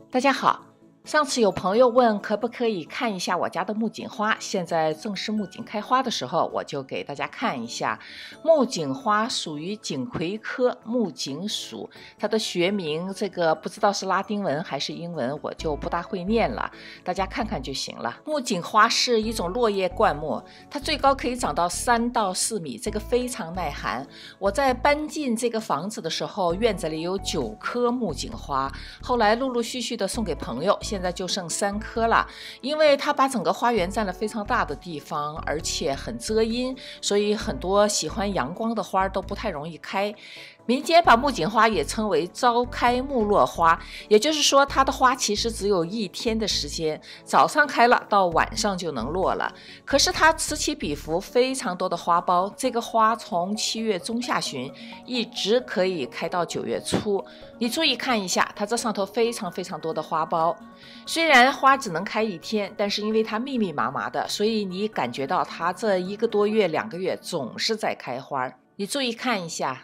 大家好，上次有朋友问可不可以看一下我家的木槿花，现在正是木槿开花的时候，我就给大家看一下。木槿花属于锦葵科木槿属，它的学名这个不知道是拉丁文还是英文，我就不大会念了，大家看看就行了。木槿花是一种落叶灌木，它最高可以长到3到4米，这个非常耐寒。我在搬进这个房子的时候，院子里有9棵木槿花，后来陆陆续续的送给朋友，现在就剩3棵了。因为它把整个花园占了非常大的地方，而且很遮阴，所以很多喜欢阳光的花都不太容易开。民间把木槿花也称为朝开暮落花，也就是说它的花其实只有1天的时间，早上开了到晚上就能落了。可是它此起彼伏，非常多的花苞，这个花从7月中下旬一直可以开到9月初。你注意看一下，它这上头非常多的花苞。虽然花只能开1天，但是因为它密密麻麻的，所以你感觉到它这1个多月、2个月总是在开花。你注意看一下，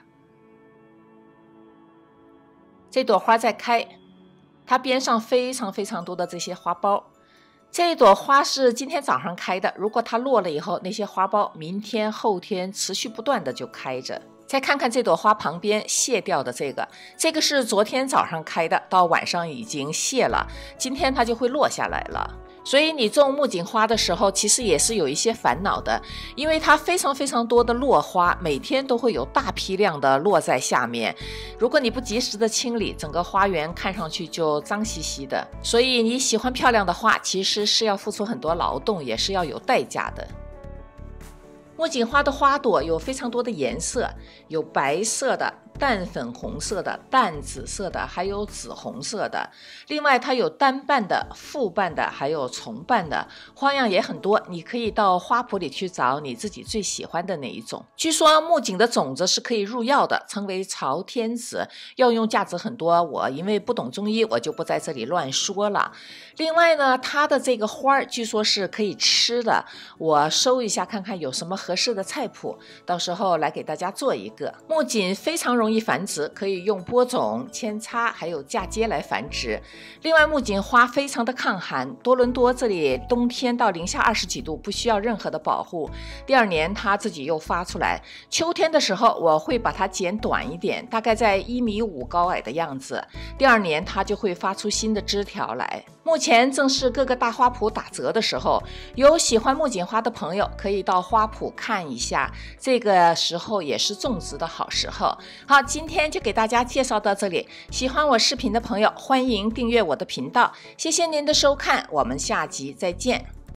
这朵花在开，它边上非常多的这些花苞。这朵花是今天早上开的，如果它落了以后，那些花苞明天、后天持续不断的就开着。再看看这朵花旁边谢掉的这个是昨天早上开的，到晚上已经谢了，今天它就会落下来了。所以你种木槿花的时候，其实也是有一些烦恼的，因为它非常多的落花，每天都会有大批量的落在下面。如果你不及时的清理，整个花园看上去就脏兮兮的。所以你喜欢漂亮的花，其实是要付出很多劳动，也是要有代价的。木槿花的花朵有非常多的颜色，有白色的、淡粉红色的、淡紫色的，还有紫红色的。另外它有单瓣的、复瓣的，还有重瓣的，花样也很多，你可以到花圃里去找你自己最喜欢的那一种。据说木槿的种子是可以入药的，称为朝天子，药用价值很多，我因为不懂中医，我就不在这里乱说了。另外呢，它的这个花据说是可以吃的，我搜一下看看有什么合适的菜谱，到时候来给大家做一个。木槿非常容易繁殖，可以用播种、扦插还有嫁接来繁殖。另外木槿花非常的抗寒，多伦多这里冬天到零下20几度，不需要任何的保护，第2年它自己又发出来。秋天的时候我会把它剪短一点，大概在1.5米高矮的样子，第2年它就会发出新的枝条来。目前正是各个大花圃打折的时候，有喜欢木槿花的朋友可以到花圃看一下，这个时候也是种植的好时候。好，今天就给大家介绍到这里，喜欢我视频的朋友欢迎订阅我的频道，谢谢您的收看，我们下集再见。